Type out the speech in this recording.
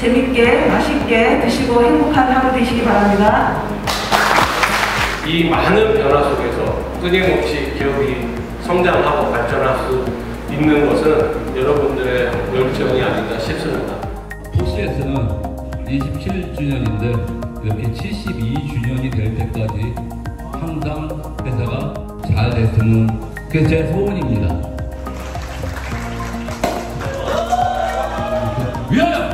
재밌게 맛있게 드시고 행복한 하루 되시기 바랍니다. 이 많은 변화 속에서 끊임없이 기업이 성장하고 발전할 수 있는 것은 여러분들의 열정이 아닌가 싶습니다. 포시에서는 27주년인데 이렇게 72주년이 될 때까지 항상 회사가 잘 됐으면 그게 제 소원입니다. 위하여!